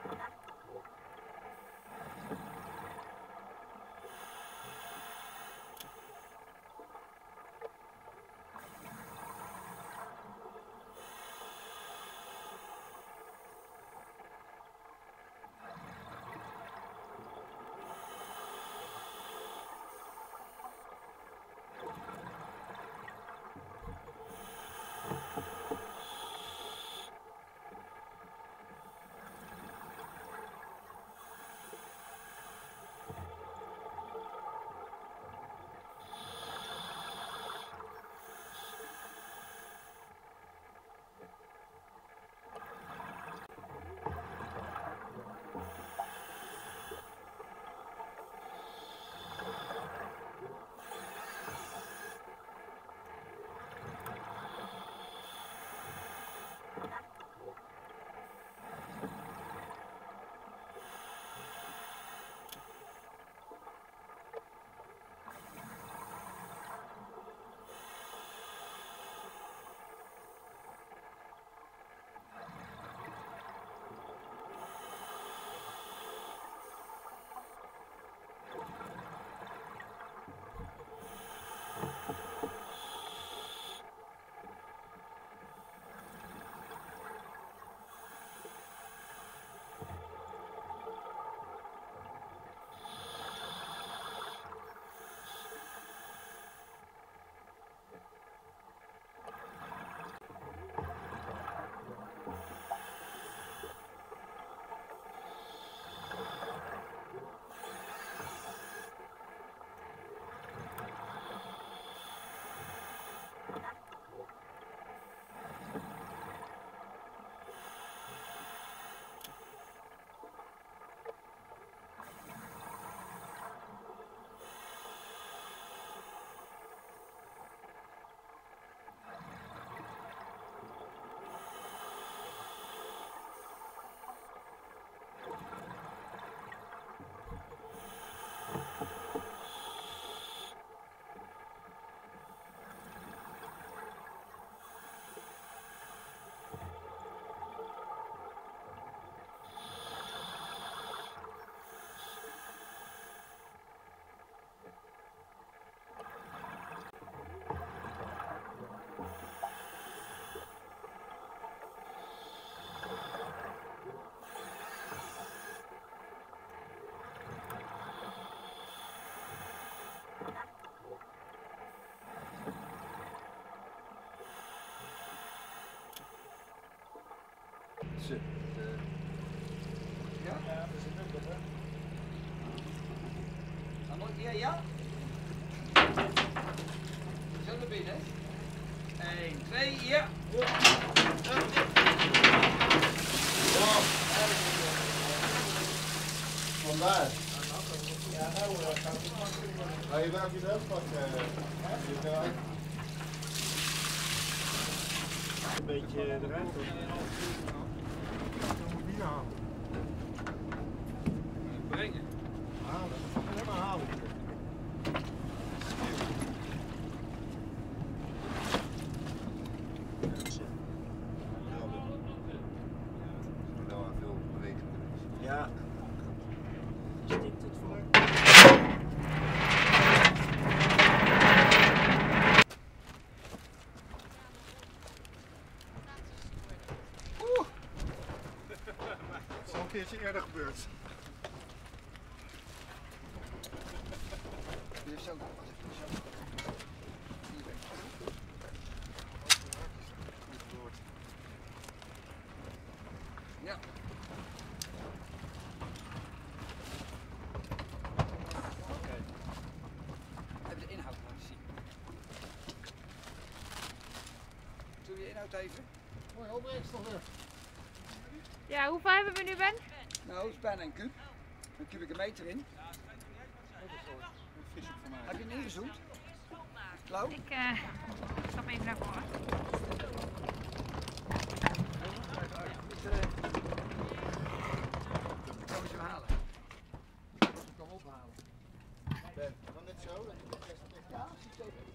Ja? Ja, dat is een nummer, hè? Ja, ja? Zo naar binnen. 1, 2, ja. Vandaar. Ja, nou gaat het makkelijk. Maar je wou je wel pakken. Een beetje eruit. Halen. Brengen. Halen. Helemaal halen. Ja. Stikt het voor. Het is al een keertje eerder gebeurd. Dit is zo. Ja. Oké. Even de inhoud laten zien. Doe je inhoud even? Mooi, opbrengst toch weer. Ja, hoeveel hebben we nu, Ben? Nou, het is bijna een kuub. Een kubieke meter in. Heb je hem ingezoomd? Klauw? Ik stap even naar voren. Kom eens hem halen. Kom ophalen. Ben, kan dit zo? Ja, ziet zo.